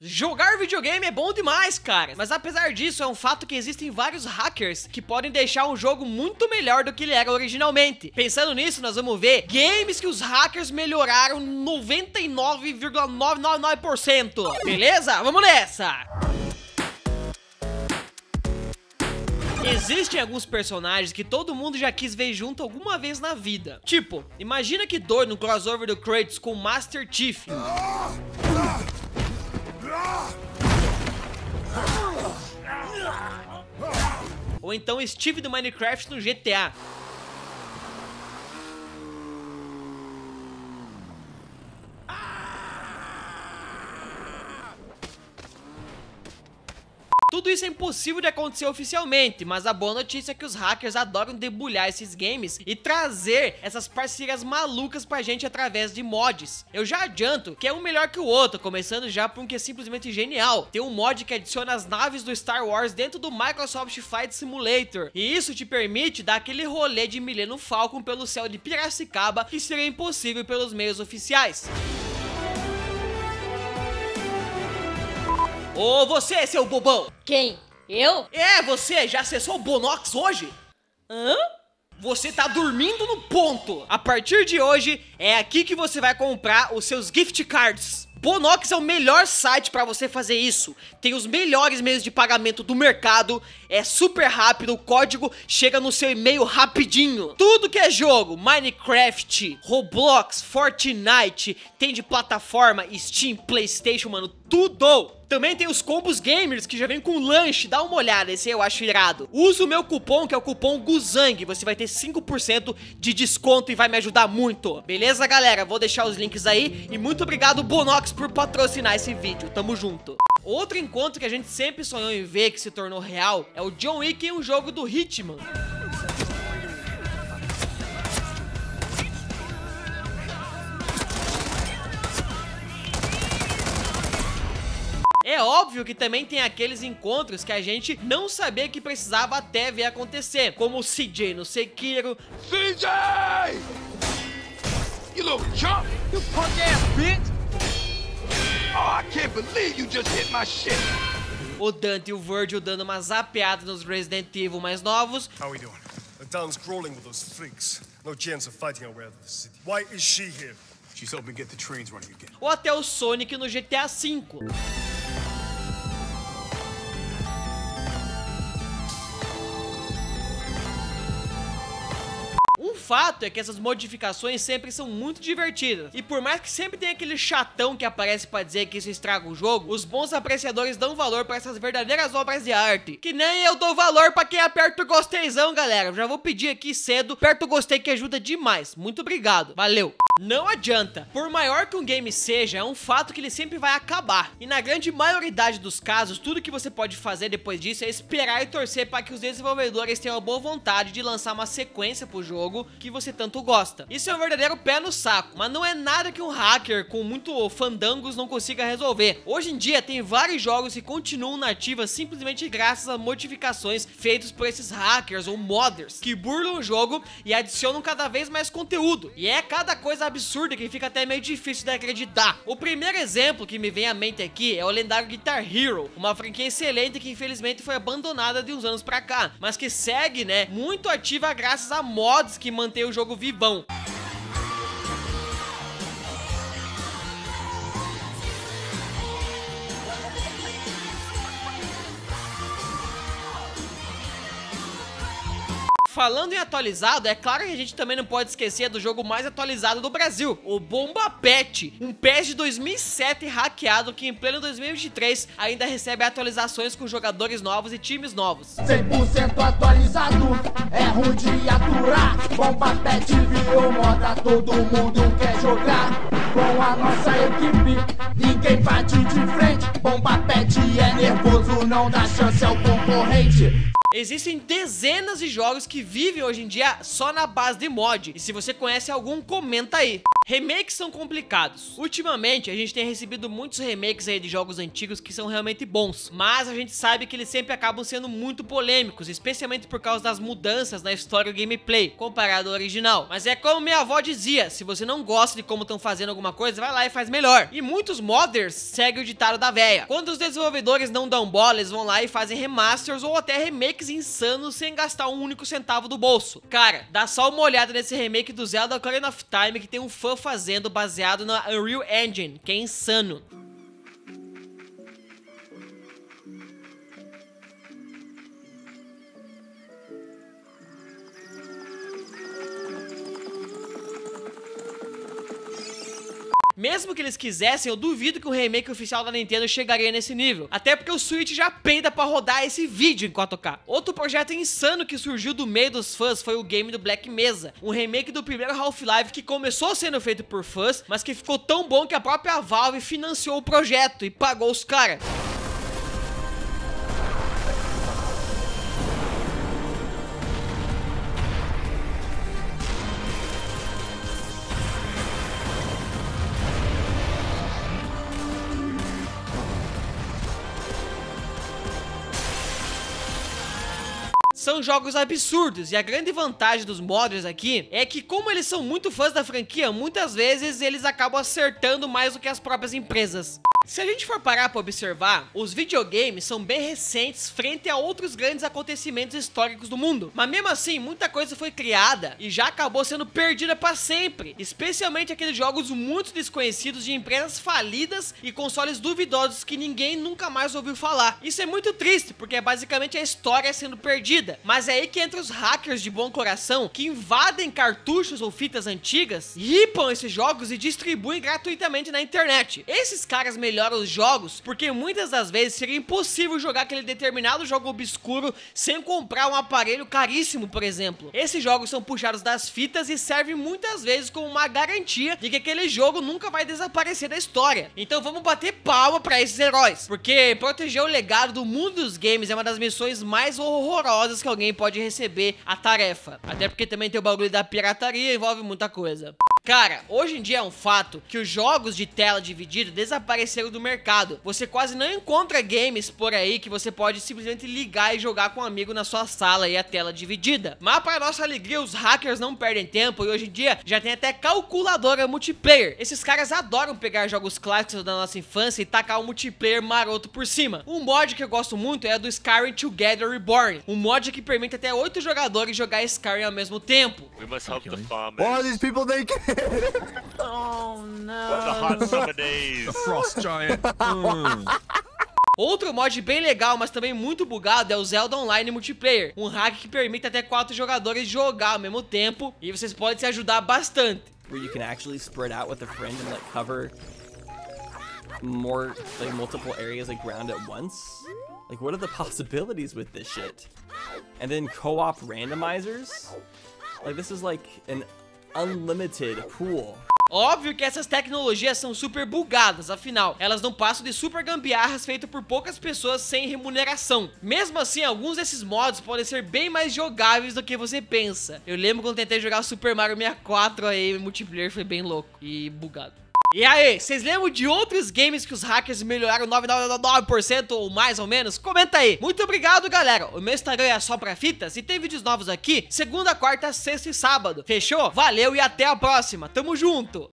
Jogar videogame é bom demais, cara. Mas apesar disso, é um fato que existem vários hackers que podem deixar um jogo muito melhor do que ele era originalmente. Pensando nisso, nós vamos ver games que os hackers melhoraram 99,999%. Beleza? Vamos nessa! Existem alguns personagens que todo mundo já quis ver junto alguma vez na vida. Tipo, imagina que dor no crossover do Kratos com o Master Chief. Ou então Steve do Minecraft no GTA. Tudo isso é impossível de acontecer oficialmente, mas a boa notícia é que os hackers adoram debulhar esses games e trazer essas parcerias malucas pra gente através de mods. Eu já adianto que é um melhor que o outro, começando já por um que é simplesmente genial. Tem um mod que adiciona as naves do Star Wars dentro do Microsoft Flight Simulator, e isso te permite dar aquele rolê de Millennium Falcon pelo céu de Piracicaba que seria impossível pelos meios oficiais. Ô, você, seu bobão! Quem? Eu? É, você já acessou o Bonox hoje? Hã? Você tá dormindo no ponto! A partir de hoje, é aqui que você vai comprar os seus gift cards. Bonox é o melhor site pra você fazer isso. Tem os melhores meios de pagamento do mercado. É super rápido, o código chega no seu e-mail rapidinho. Tudo que é jogo, Minecraft, Roblox, Fortnite, tem de plataforma, Steam, PlayStation, mano, tudo! Também tem os combos gamers que já vem com lanche, dá uma olhada, esse eu acho irado. Usa o meu cupom, que é o cupom GUZANG, você vai ter 5% de desconto e vai me ajudar muito. Beleza, galera? Vou deixar os links aí e muito obrigado, Bonox, por patrocinar esse vídeo. Tamo junto. Outro encontro que a gente sempre sonhou em ver que se tornou real é o John Wick em um jogo do Hitman. É óbvio que também tem aqueles encontros que a gente não sabia que precisava até ver acontecer, como o CJ no Sekiro. CJ! You little chump! You punk ass bitch! Oh, I can't believe you just hit my shit! O Dante e o Virgil dando uma zapeada nos Resident Evil mais novos. How we doing? The town's crawling with those freaks. No chance of fighting our way out of the city. Why is she here? She's helping get the trains running again. Ou até o Sonic no GTA V. Um fato é que essas modificações sempre são muito divertidas, e por mais que sempre tenha aquele chatão que aparece pra dizer que isso estraga o jogo, os bons apreciadores dão valor pra essas verdadeiras obras de arte. Que nem eu dou valor pra quem aperta o gostezão, galera. Eu já vou pedir aqui cedo, aperta o gostei que ajuda demais. Muito obrigado, valeu. Não adianta, por maior que um game seja, é um fato que ele sempre vai acabar. E na grande maioridade dos casos, tudo que você pode fazer depois disso é esperar e torcer para que os desenvolvedores tenham a boa vontade de lançar uma sequência pro jogo que você tanto gosta. Isso é um verdadeiro pé no saco, mas não é nada que um hacker com muito fandangos não consiga resolver. Hoje em dia tem vários jogos que continuam na ativa simplesmente graças a modificações feitas por esses hackers ou modders que burlam o jogo e adicionam cada vez mais conteúdo. E é cada coisa absurda que fica até meio difícil de acreditar. O primeiro exemplo que me vem à mente aqui é o lendário Guitar Hero, uma franquia excelente que infelizmente foi abandonada de uns anos pra cá, mas que segue, né, muito ativa graças a mods que mantém o jogo vivão. Falando em atualizado, é claro que a gente também não pode esquecer do jogo mais atualizado do Brasil, o Bomba Pet, um PES de 2007 hackeado que em pleno 2023 ainda recebe atualizações com jogadores novos e times novos. 100% atualizado, é ruim de aturar. Bomba Pet virou moda, todo mundo quer jogar. Com a nossa equipe, ninguém bate de frente. Bomba Pet é nervoso, não dá chance ao concorrente. Existem dezenas de jogos que vivem hoje em dia só na base de mod, e se você conhece algum, comenta aí. Remakes são complicados. Ultimamente, a gente tem recebido muitos remakes aí de jogos antigos que são realmente bons, mas a gente sabe que eles sempre acabam sendo muito polêmicos, especialmente por causa das mudanças na história e gameplay, comparado ao original. Mas é como minha avó dizia, se você não gosta de como estão fazendo alguma coisa, vai lá e faz melhor. E muitos modders seguem o ditado da véia. Quando os desenvolvedores não dão bola, eles vão lá e fazem remasters ou até remakes insanos sem gastar um único centavo do bolso. Cara, dá só uma olhada nesse remake do Zelda Ocarina of Time que tem um fã fazendo baseado na Unreal Engine, que é insano. Mesmo que eles quisessem, eu duvido que o remake oficial da Nintendo chegaria nesse nível. Até porque o Switch já peida pra rodar esse vídeo em 4K. Outro projeto insano que surgiu do meio dos fãs foi o game do Black Mesa. Um remake do primeiro Half-Life que começou sendo feito por fãs, mas que ficou tão bom que a própria Valve financiou o projeto e pagou os caras. São jogos absurdos, e a grande vantagem dos modders aqui é que, como eles são muito fãs da franquia, muitas vezes eles acabam acertando mais do que as próprias empresas. Se a gente for parar para observar, os videogames são bem recentes frente a outros grandes acontecimentos históricos do mundo. Mas mesmo assim, muita coisa foi criada e já acabou sendo perdida para sempre. Especialmente aqueles jogos muito desconhecidos de empresas falidas e consoles duvidosos que ninguém nunca mais ouviu falar. Isso é muito triste, porque é basicamente a história sendo perdida. Mas é aí que entra os hackers de bom coração que invadem cartuchos ou fitas antigas, ripam esses jogos e distribuem gratuitamente na internet. Esses caras melhoram os jogos, porque muitas das vezes seria impossível jogar aquele determinado jogo obscuro sem comprar um aparelho caríssimo, por exemplo. Esses jogos são puxados das fitas e servem muitas vezes como uma garantia de que aquele jogo nunca vai desaparecer da história. Então vamos bater palma pra esses heróis, porque proteger o legado do mundo dos games é uma das missões mais horrorosas que alguém pode receber a tarefa. Até porque também tem o bagulho da pirataria, envolve muita coisa. Cara, hoje em dia é um fato que os jogos de tela dividida desapareceram do mercado. Você quase não encontra games por aí que você pode simplesmente ligar e jogar com um amigo na sua sala e a tela dividida. Mas para nossa alegria, os hackers não perdem tempo e hoje em dia já tem até calculadora multiplayer. Esses caras adoram pegar jogos clássicos da nossa infância e tacar um multiplayer maroto por cima. Um mod que eu gosto muito é do Skyrim Together Reborn. Um mod que permite até 8 jogadores jogar Skyrim ao mesmo tempo. We must help the farmers. Why are these people naked? Oh The no. hot summer days. Frost giant. Outro mod bem legal, mas também muito bugado, é o Zelda Online Multiplayer. Um hack que permite até 4 jogadores jogar ao mesmo tempo e vocês podem se ajudar bastante. Where you can actually spread out with a friend and like cover more like multiple areas like ground at once. Like what are the possibilities with this shit? And then co-op randomizers? Like this is like an unlimited pool. Óbvio que essas tecnologias são super bugadas, afinal, elas não passam de super gambiarras feitas por poucas pessoas sem remuneração. Mesmo assim, alguns desses mods podem ser bem mais jogáveis do que você pensa. Eu lembro quando tentei jogar Super Mario 64 aí, o multiplayer foi bem louco e bugado. E aí, vocês lembram de outros games que os hackers melhoraram 9,99% ou mais ou menos? Comenta aí. Muito obrigado, galera. O meu Instagram é só pra fitas e tem vídeos novos aqui segunda, quarta, sexta e sábado. Fechou? Valeu e até a próxima. Tamo junto.